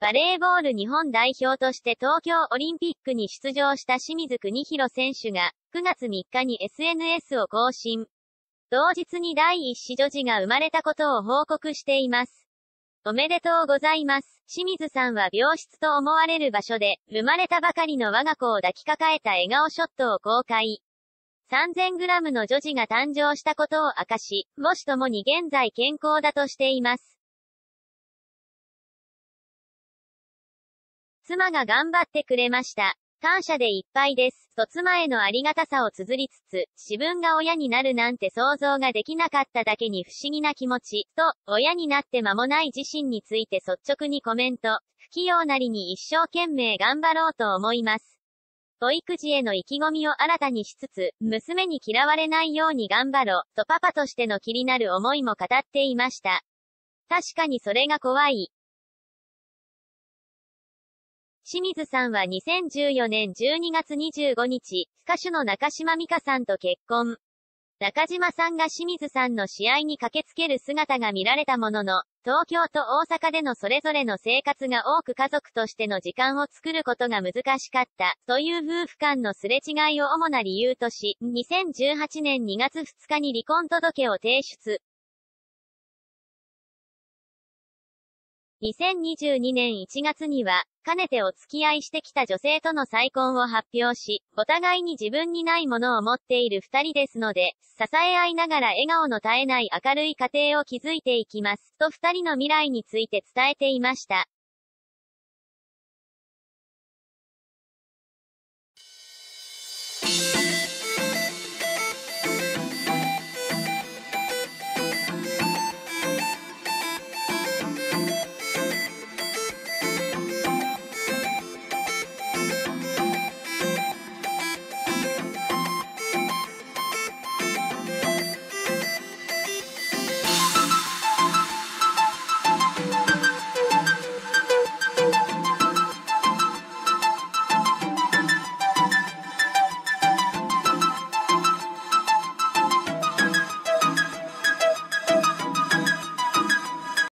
バレーボール日本代表として東京オリンピックに出場した清水邦広選手が、9月3日に SNS を更新。同日に第一子女児が生まれたことを報告しています。おめでとうございます。清水さんは病室と思われる場所で、生まれたばかりの我が子を抱きかかえた笑顔ショットを公開。3000グラムの女児が誕生したことを明かし、母子ともに現在健康だとしています。妻が頑張ってくれました。感謝でいっぱいです。と妻へのありがたさを綴りつつ、自分が親になるなんて想像ができなかっただけに不思議な気持ち、と、親になって間もない自身について率直にコメント。不器用なりに一生懸命頑張ろうと思います。保育児への意気込みを新たにしつつ、娘に嫌われないように頑張ろ、とパパとしての気になる思いも語っていました。確かにそれが怖い。清水さんは2014年12月25日、歌手の中島美嘉さんと結婚。中島さんが清水さんの試合に駆けつける姿が見られたものの、東京と大阪でのそれぞれの生活が多く家族としての時間を作ることが難しかった、という夫婦間のすれ違いを主な理由とし、2018年2月2日に離婚届を提出。2022年1月には、かねてお付き合いしてきた女性との再婚を発表し、お互いに自分にないものを持っている二人ですので、支え合いながら笑顔の絶えない明るい家庭を築いていきます、と二人の未来について伝えていました。